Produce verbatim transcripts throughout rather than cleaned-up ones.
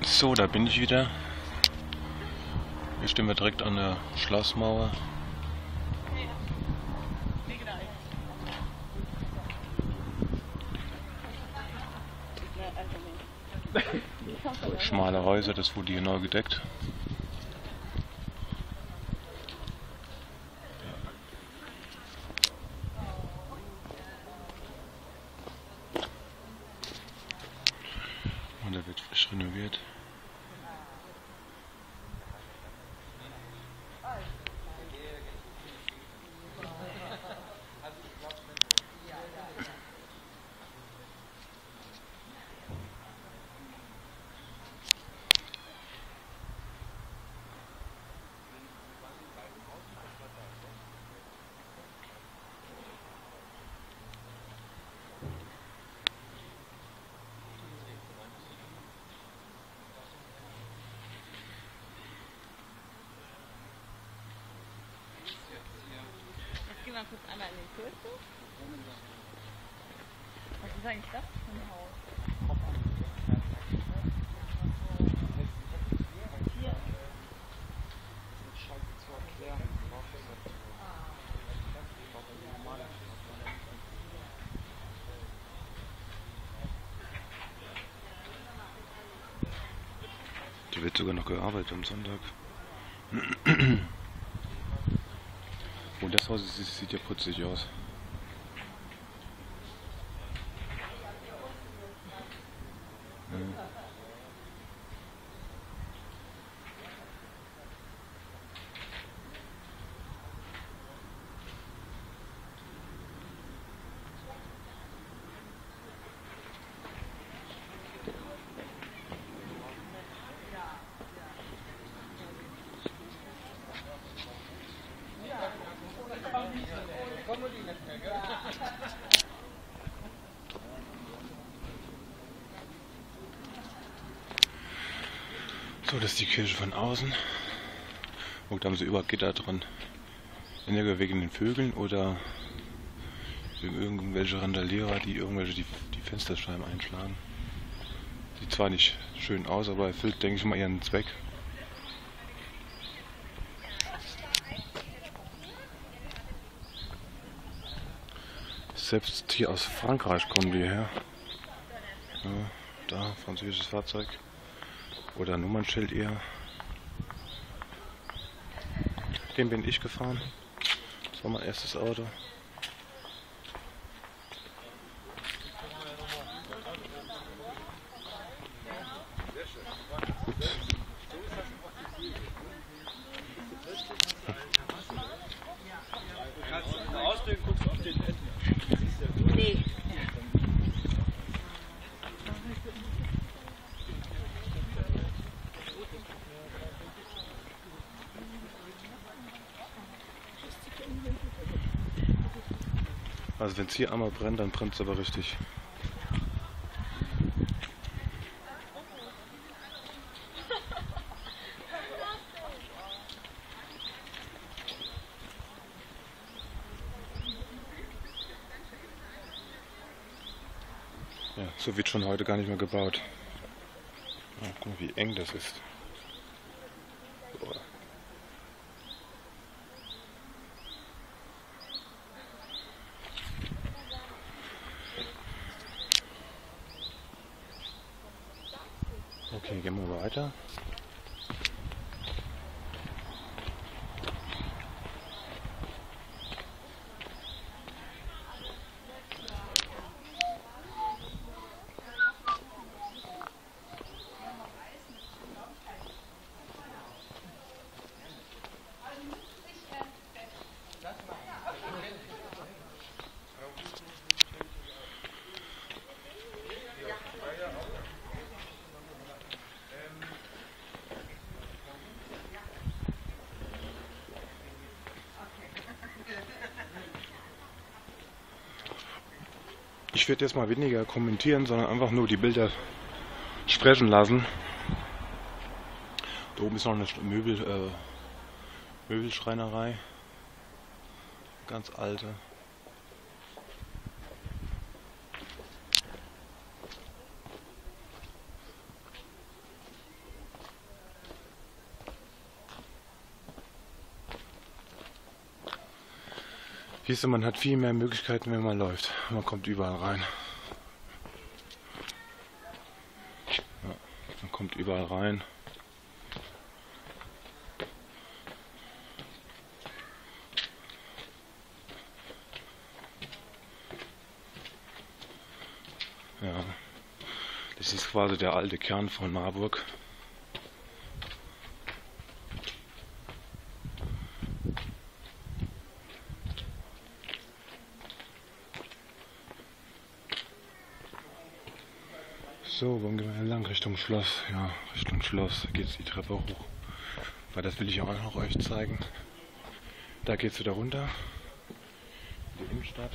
So, da bin ich wieder. Hier stehen wir direkt an der Schlossmauer. Schmale Häuser, das wurde hier neu gedeckt. Und da wird frisch renoviert. Gehen wir kurz einmal in den Kirche. Was ist eigentlich das für ein Haus? Hier. Da wird sogar noch gearbeitet am Sonntag. Oh, das Haus ist, sieht ja putzig aus. Ja. So, das ist die Kirche von außen. Und da haben sie überall Gitter dran. Entweder wegen den Vögeln oder wegen irgendwelche Randalierer, die irgendwelche die, die Fensterscheiben einschlagen. Sieht zwar nicht schön aus, aber erfüllt, denke ich mal, ihren Zweck. Selbst hier aus Frankreich kommen die her. Ja, da, französisches Fahrzeug. Oder Nummernschild eher. Den bin ich gefahren. Das war mein erstes Auto. Nee. Also wenn es hier einmal brennt, dann brennt es aber richtig. Ja, so wird schon heute gar nicht mehr gebaut. Ja, guck mal, wie eng das ist. Boah. Okay, gehen wir weiter. Ich werde jetzt mal weniger kommentieren, sondern einfach nur die Bilder sprechen lassen. Da oben ist noch eine Möbel, äh, Möbelschreinerei. Ganz alte. Siehst du, man hat viel mehr Möglichkeiten, wenn man läuft. Man kommt überall rein. Ja, man kommt überall rein. Ja, das ist quasi der alte Kern von Marburg. So, wo gehen wir lang? Richtung Schloss. Ja, Richtung Schloss. Da geht es die Treppe hoch. Weil das will ich auch noch euch zeigen. Da geht es wieder runter. In die Innenstadt.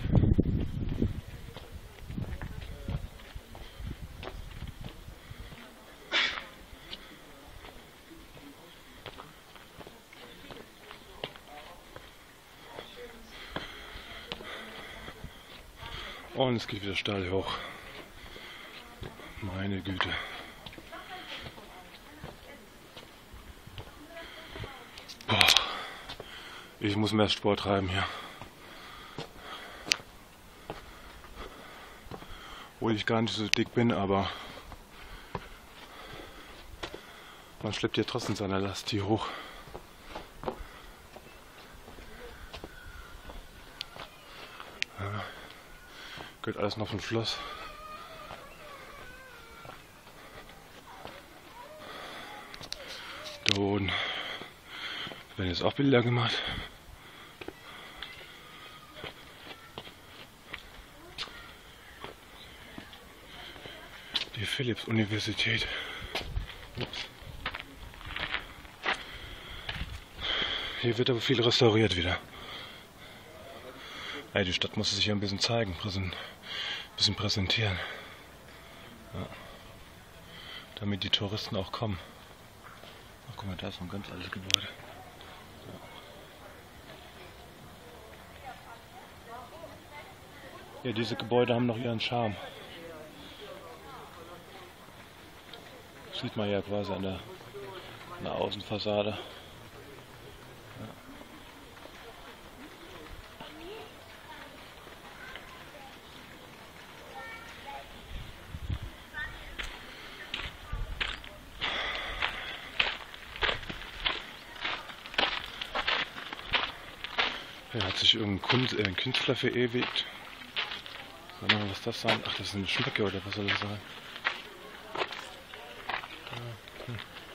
Und es geht wieder steil hoch. Meine Güte. Boah. Ich muss mehr Sport treiben hier. Obwohl ich gar nicht so dick bin, aber man schleppt ja trotzdem seine Last hier hoch. Ja. Gehört alles noch vom Schloss. Da unten werden jetzt auch Bilder gemacht. Die Philipps-Universität. Hier wird aber viel restauriert wieder. Ja, die Stadt muss sich hier ein bisschen zeigen, ein bisschen präsentieren. Ja. Damit die Touristen auch kommen. Ach, guck mal, da ist noch ein ganz altes Gebäude. Ja. Ja, diese Gebäude haben noch ihren Charme. Sieht man ja quasi an der, an der Außenfassade. Ja. Hier hat sich irgendein Kunst, äh, Künstler verewigt. Sag mal, was das sein? Ach, das ist eine Schnecke oder was soll das sein? Hm.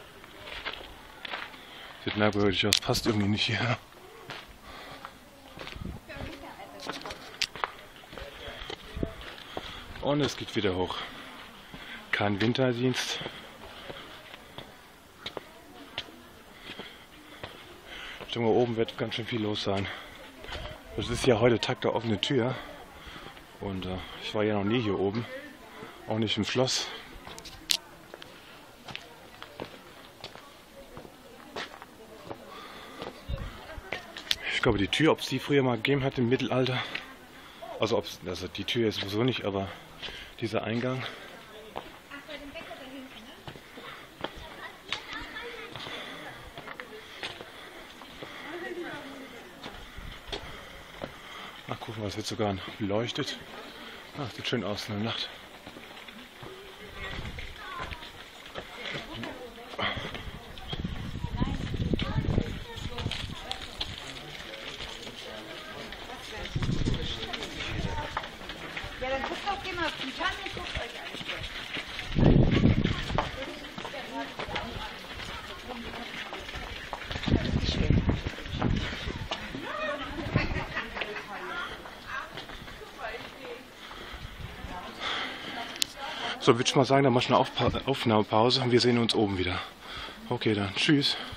Sieht merkwürdig aus, passt irgendwie nicht hier. Und es geht wieder hoch. Kein Winterdienst. Ich denke mal, oben wird ganz schön viel los sein. Das ist ja heute Tag der offenen Tür. Und äh, ich war ja noch nie hier oben. Auch nicht im Schloss. Ich glaube, die Tür, ob es die früher mal gegeben hat im Mittelalter. Also, ob's, also die Tür ist sowieso nicht, aber dieser Eingang. Ach, gucken wir, es wird sogar beleuchtet. Ach, sieht schön aus in der Nacht. Ja, dann guckt doch mal auf die Tanne, guckt euch an. So, würde ich mal sagen, dann mach ich eine Aufpa- Aufnahmepause und wir sehen uns oben wieder. Okay, dann. Tschüss.